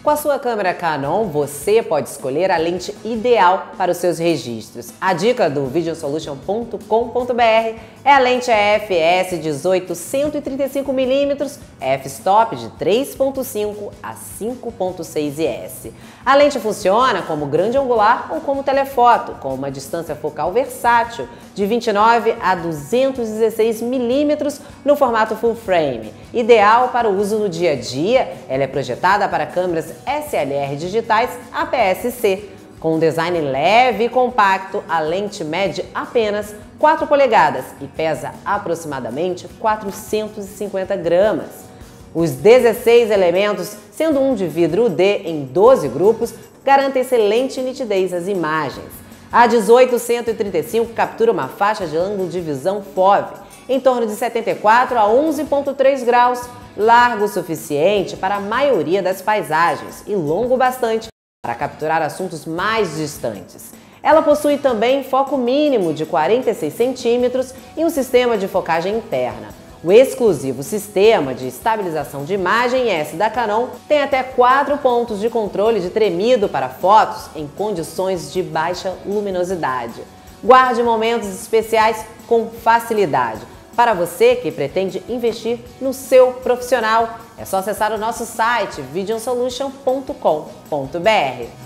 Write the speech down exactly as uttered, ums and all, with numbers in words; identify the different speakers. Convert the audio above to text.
Speaker 1: Com a sua câmera Canon, você pode escolher a lente ideal para os seus registros. A dica do vision solution ponto com ponto br é a lente E F S dezoito cento e trinta e cinco milímetros f-stop de três ponto cinco a cinco ponto seis I S. A lente funciona como grande angular ou como telefoto, com uma distância focal versátil de vinte e nove a duzentos e dezesseis milímetros no formato full frame. Ideal para o uso no dia a dia, ela é projetada para câmeras S L R digitais A P S C. Com um design leve e compacto, a lente mede apenas quatro polegadas e pesa aproximadamente quatrocentos e cinquenta gramas. Os dezesseis elementos, sendo um de vidro U D em doze grupos, garantem excelente nitidez às imagens. A dezoito cento e trinta e cinco captura uma faixa de ângulo de visão F O V em torno de setenta e quatro a onze ponto três graus, largo o suficiente para a maioria das paisagens e longo bastante para capturar assuntos mais distantes. Ela possui também foco mínimo de quarenta e seis centímetros e um sistema de focagem interna. O exclusivo sistema de estabilização de imagem S da Canon tem até quatro pontos de controle de tremido para fotos em condições de baixa luminosidade. Guarde momentos especiais com facilidade. Para você que pretende investir no seu profissional, é só acessar o nosso site vision solution ponto com ponto br.